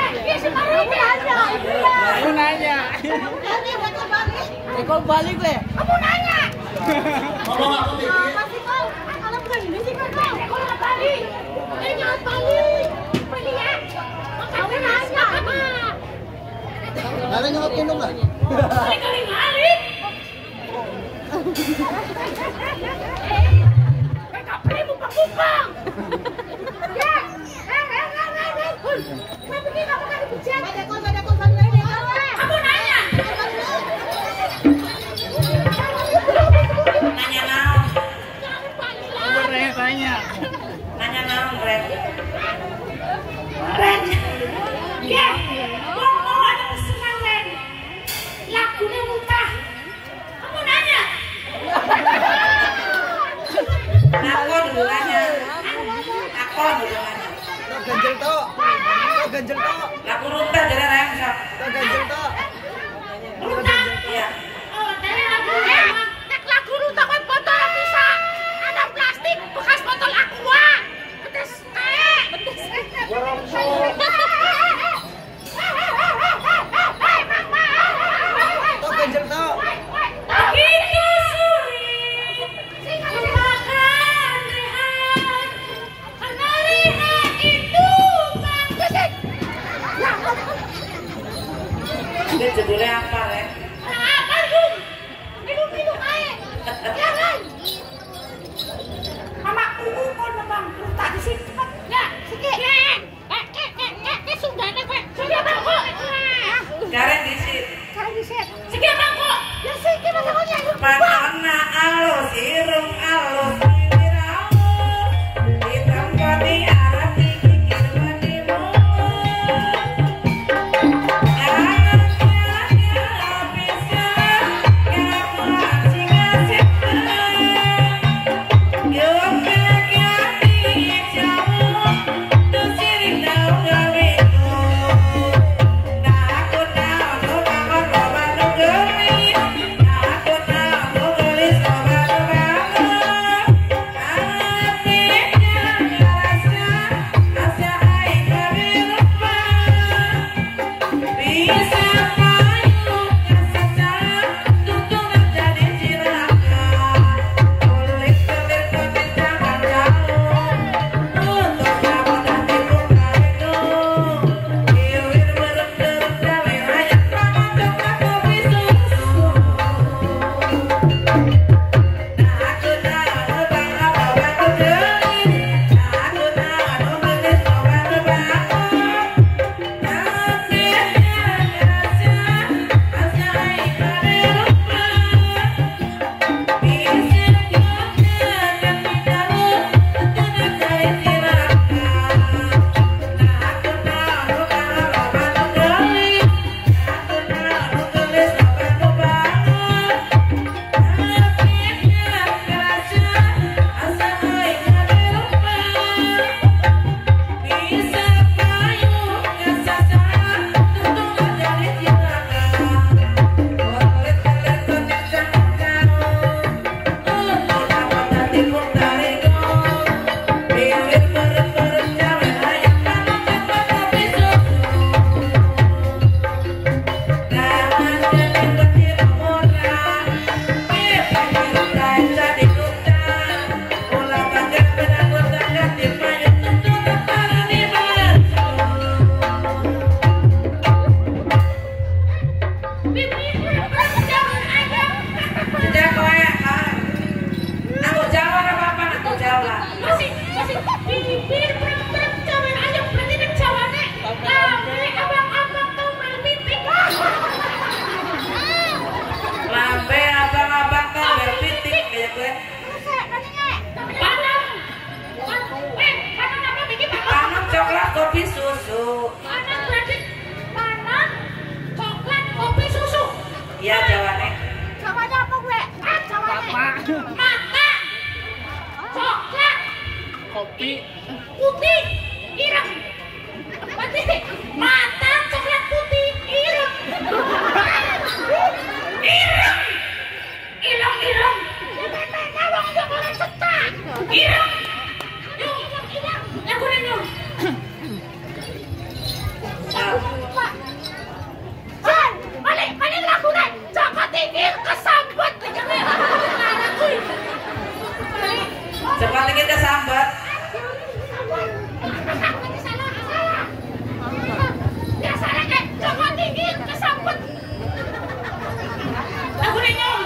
Aku nanya. Kok balik le? Kamu nanya. Ngomong aku pikir. Masih kau. Kalau bukan ini sih kau. Kau nggak balik. Jangan balik. Pergi ya. Kamu nanya. Nara nyokap gendong lah. Kali balik. Kau beli mumpang-mumpang. Ya. Kenapa kita kamu kan dipujian? Kamu nanya. Nanya naon? Tanya. Nanya naon, Ren? Ren. Ya. Ngomong ada pesanan Ren. Lagunya muntah. Kamu nanya. Aku dulu nanya. Aku dulu nanya. Ganjel tok. Ganjel tok. Lagu runtah jadi rengsek. Ganjel tok. Muntah. Iya. Oh, dari lagu nek lagu runtah kan botol bisa. Ada plastik bekas botol aqua. Pedes kae. Pedes kae. Tok ganjel tok. Begitu sulit lupakan lihat karena lihat itu bang. Ini judulnya apa, Ren? Apa lu? Minum air. Jangan. Mama kon bang, tak disimpan. Ya, sikit. Sundane kowe. Sudah bang kok. Karen disit. Sekarang diset. Sikit bang kok. Ya sikit bang kok ya. Panona alus, irung alus, bibir alus. Hitam putih arah dikikir mendimu. kopi putih ireng. Berarti mata coklat putih ireng. Ireng. Ireng. Nawang dong orang setak. Ireng. Yang kuning dong. Biasanya kayak jangan tinggi kesambet. Aku nyong.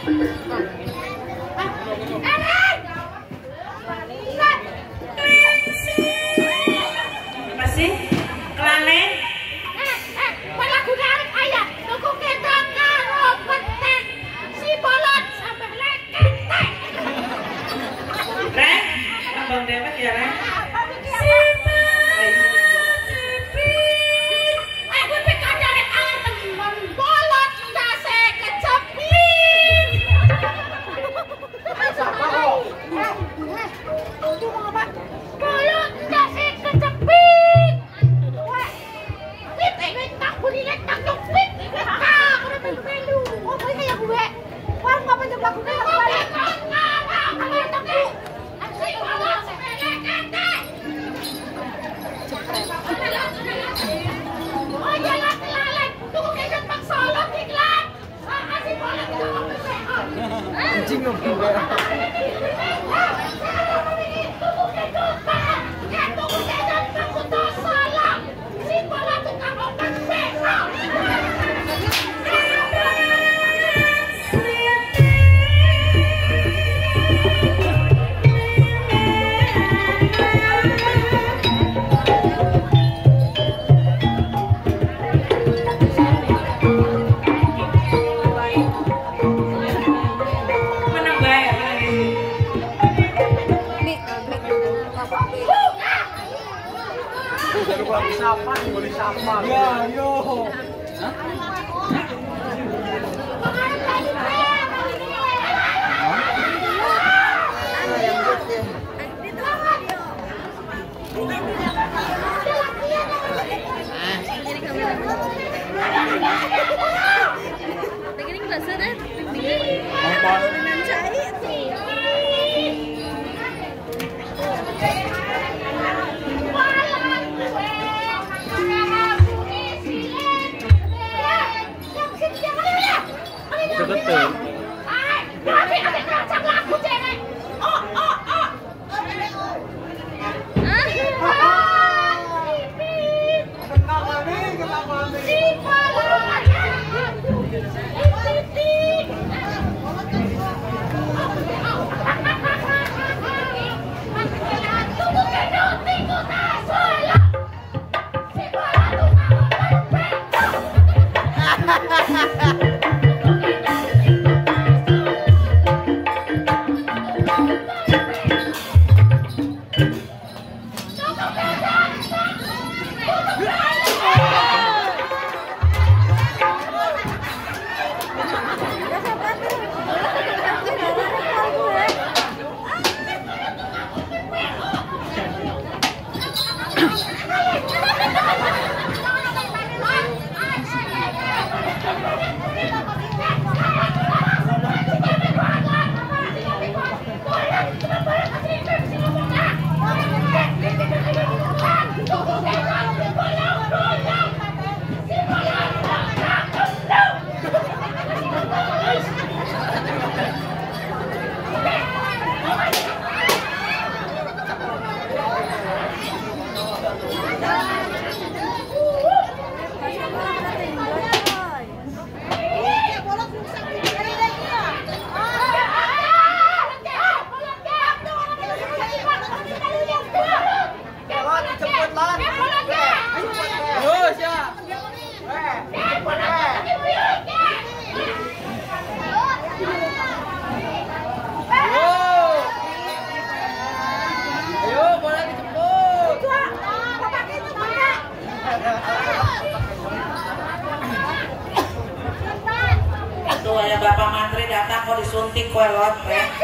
Masih kelane Malah gunakan ayah tuku kendang karo petek si bolot sampai leket teh. Rek abang dewek ya Rek Aku pikir dari air temen bolot dase kecepit. Itu mau apa? Bolot dase kecepit. Wih, tak kulihat tak nyupit. Kak, udah melu-melu. Oh, boleh kayak gue. Wah, nggak banyak lakukan yang balik. Oh, jalan telalai. Tunggu kejut Pak Solo, diklat. Kasih boleh kita ngomong sehat. Anjing ngomong be. Tunggu kejut Pak. Tunggu kejut Pak Kuto Solo. Si bola tukang obat sehat. menang bae Jadi kalau disapa, boleh sapa. Ya, yo. Beginning bahasa deh. Dengan cair. Betul. Tuh ya Bapak Mantri datang kok disuntik kue lot ya.